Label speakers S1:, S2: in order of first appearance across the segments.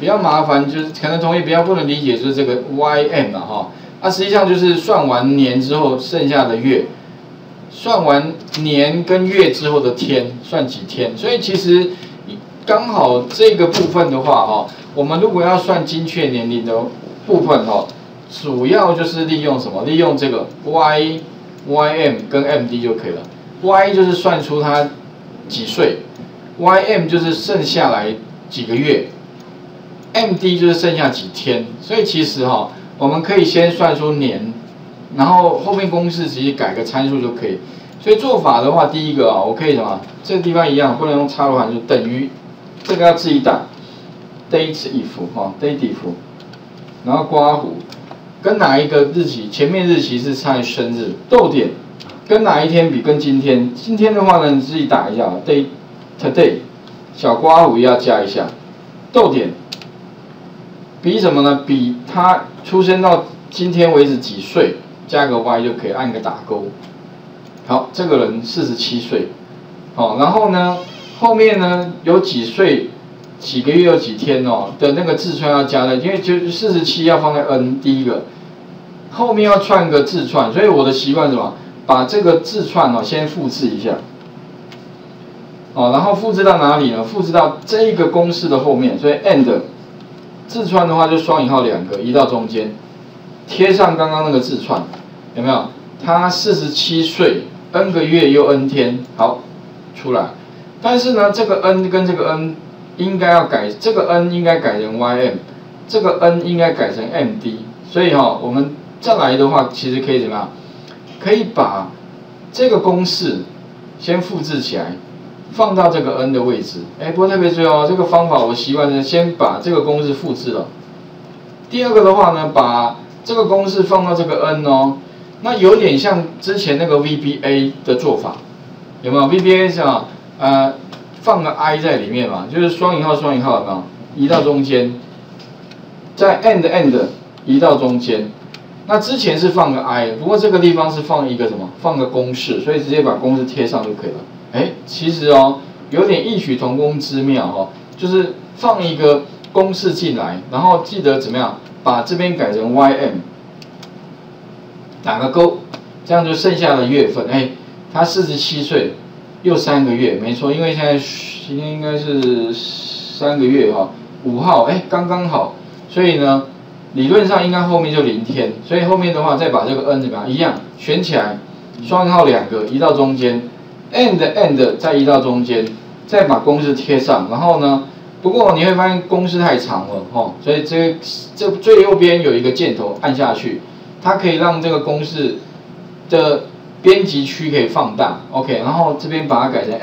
S1: 比较麻烦，就是可能同学比较不能理解，就是这个 ym 啊哈，它实际上就是算完年之后剩下的月，算完年跟月之后的天，算几天，所以其实刚好这个部分的话哈，我们如果要算精确年龄的部分哈，主要就是利用什么？利用这个 ym 跟 md 就可以了。y 就是算出他几岁 ，ym 就是剩下来几个月。MD 就是剩下几天，所以其实哈，我们可以先算出年，然后后面公式直接改个参数就可以。所以做法的话，第一个啊，我可以什么？这个地方一样，不能用插入函数，等于这个要自己打 date if 哈 date if， 然后括弧跟哪一个日期，前面日期是猜生日，逗点跟哪一天比跟今天，今天的话呢，你自己打一下 date today， 小括弧要加一下，逗点。比什么呢？比他出生到今天为止几岁，加个 y 就可以，按个打勾。好，这个人47岁，好，然后呢，后面呢有几岁、几个月有几天哦的那个字串要加的，因为就47要放在 n 第一个，后面要串个字串，所以我的习惯是什么？把这个字串哦先复制一下，哦，然后复制到哪里呢？复制到这一个公式的后面，所以 and。字串的话就双引号2个，移到中间，贴上刚刚那个字串，有没有？他47岁 ，n 个月又 n 天，好，出来。但是呢，这个 n 跟这个 n 应该要改，这个 n 应该改成 ym， 这个 n 应该改成 md。所以哈，我们再来的话，其实可以怎么样？可以把这个公式先复制起来。放到这个 n 的位置，不过特别注意哦，这个方法我习惯是先把这个公式复制了。第二个的话呢，把这个公式放到这个 n 哦，那有点像之前那个 VBA 的做法，有没有 ？VBA 是啊，放个 i 在里面嘛，就是双引号有没有？移到中间，在 and 移到中间。那之前是放个 i， 不过这个地方是放一个什么？放个公式，所以直接把公式贴上就可以了。其实哦，有点异曲同工之妙哦，就是放一个公式进来，然后记得怎么样，把这边改成 ym， 打个勾，这样就剩下的月份，他47岁，又3个月，没错，因为现在今天应该是3个月哈，5号，刚刚好，所以呢，理论上应该后面就0天，所以后面的话再把这个 n 怎么样，一样选起来，双引号2个，移到中间。and 再移到中间，再把公式贴上，然后呢，不过你会发现公式太长了所以这最右边有一个箭头按下去，它可以让这个公式的编辑区可以放大 ，OK， 然后这边把它改成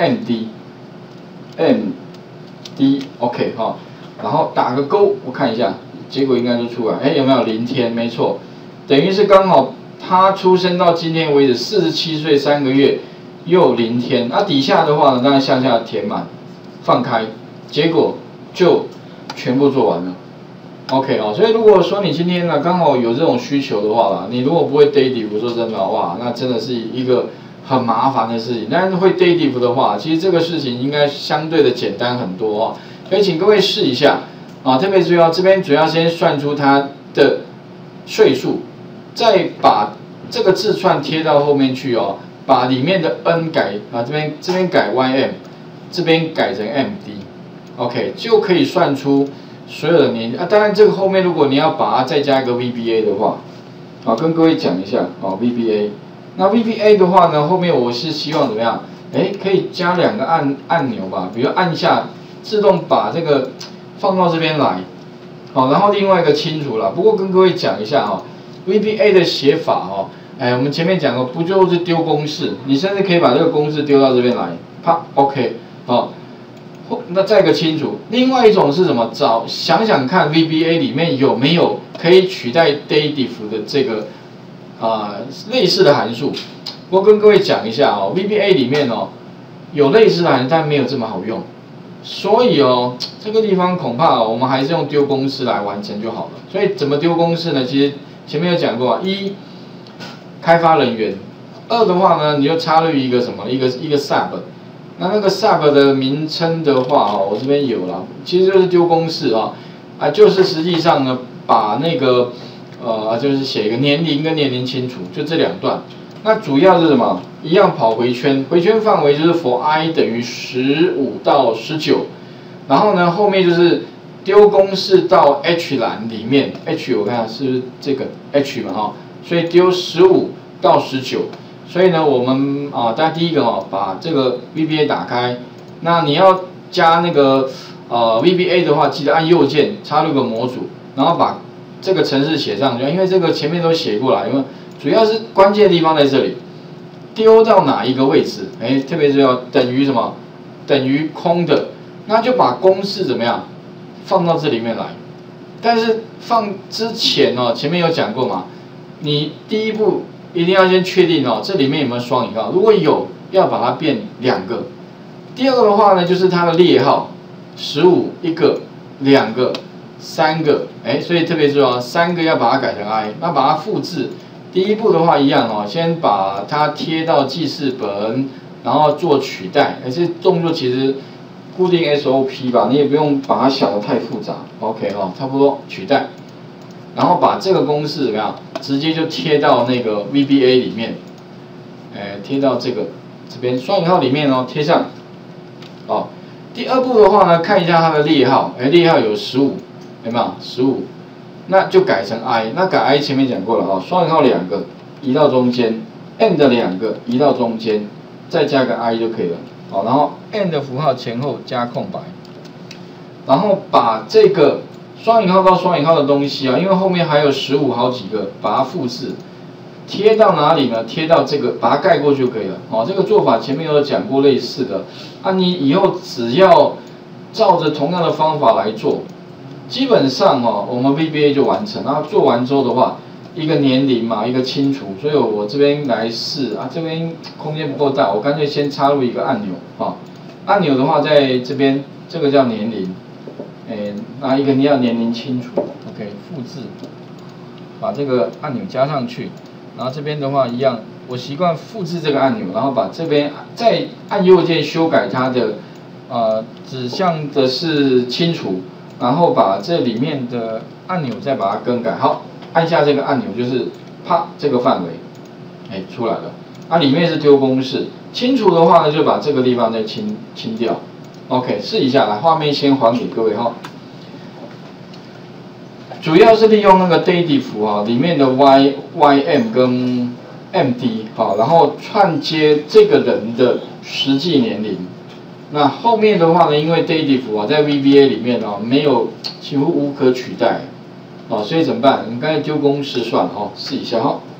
S1: MD OK 然后打个勾，我看一下，结果应该就出来，有没有0天？没错，等于是刚好他出生到今天为止47岁3个月。又0天，那底下的话呢，当然向下填满，放开，结果就全部做完了。OK 所以如果说你今天呢刚好有这种需求的话啦，你如果不会 date if， 说真的哇，那真的是一个很麻烦的事情。但是会 date if 的话，其实这个事情应该相对的简单很多所以请各位试一下特别注意这边主要先算出它的岁数，再把这个字串贴到后面去把里面的 n 改这边改 ym， 这边改成 md，OK 就可以算出所有的年当然这个后面如果你要把它再加一个 VBA 的话，跟各位讲一下VBA。那 VBA 的话呢，后面我是希望怎么样？可以加2个按钮吧，比如按下自动把这个放到这边来，然后另外一个清除了。不过跟各位讲一下VBA 的写法我们前面讲过，不就是丢公式？你甚至可以把这个公式丢到这边来，啪 ，OK， 那再一个清除。另外一种是什么？想想看 ，VBA 里面有没有可以取代 dative 的这个类似的函数？我跟各位讲一下VBA 里面有类似的函数，但没有这么好用。所以这个地方恐怕我们还是用丢公式来完成就好了。所以怎么丢公式呢？其实前面有讲过1开发人员，2的话呢，你就插入一个什么？一个 sub， 那个 sub 的名称的话我这边有了，其实就是丢公式啊，就是实际上呢，把那个就是写一个年龄跟年龄清除，就这两段。那主要是什么？一样跑回圈，回圈范围就是 for i 等于15到19，然后呢后面就是丢公式到 H 栏里面 ，H 我看是不是这个 H 嘛哈，所以丢15到19，所以呢我们大家第一个把这个 VBA 打开，那你要加那个VBA 的话，记得按右键插入个模组，然后把这个程式写上去，因为这个前面都写过了，因为主要是关键的地方在这里，丢到哪一个位置？特别是要等于什么？等于空的，那就把公式怎么样放到这里面来。但是放之前前面有讲过嘛，你第一步一定要先确定这里面有没有双引号，如果有，要把它变2个。第二个的话呢，就是它的列号，15一个，2个，3个，所以特别注意3个要把它改成 i， 那把它复制。第一步的话一样先把它贴到记事本，然后做取代。这动作其实固定 SOP 吧，你也不用把它想得太复杂。OK 差不多取代，然后把这个公式怎么样，直接就贴到那个 VBA 里面，贴到这边双引号里面贴上。第二步的话呢，看一下它的列号，列号有15，有没有15？那就改成 i， 那改 i 前面讲过了双引号2个移到中间 ，and 2个移到中间，再加个 i 就可以了。然后 and 符号前后加空白，然后把这个双引号到双引号的东西因为后面还有15好几个，把它复制，贴到哪里呢？贴到这个，把它盖过就可以了。这个做法前面有讲过类似的，你以后只要照着同样的方法来做。基本上我们 VBA 就完成，然后做完之后的话，一个年龄嘛，一个清除，所以我这边来试这边空间不够大，我干脆先插入一个按钮按钮的话在这边，这个叫年龄，那一个你要年龄清除 ，OK， 复制，把这个按钮加上去，然后这边的话一样，我习惯复制这个按钮，然后把这边再按右键修改它的指向的是清除。然后把这里面的按钮再把它更改，好，按下这个按钮就是啪这个范围，出来了。里面是丢公式，清除的话呢就把这个地方再清掉。OK， 试一下，来，画面先还给各位主要是利用那个 dative 里面的 ym 跟 md 然后串接这个人的实际年龄。那后面的话呢，因为 dative 在 VBA 里面没有，几乎无可取代所以怎么办？你刚才丢公式算试一下